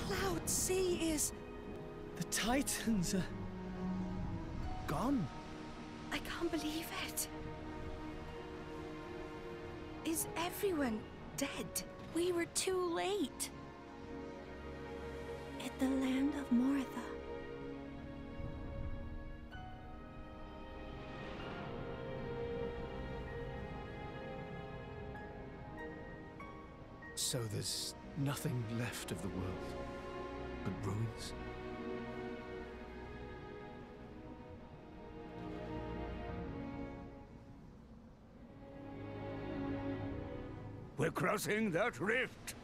Cloud Sea is... The Titans are... gone. I can't believe it. Is everyone dead? We were too late. At the land of Mortha. So there's nothing left of the world but ruins? We're crossing that rift.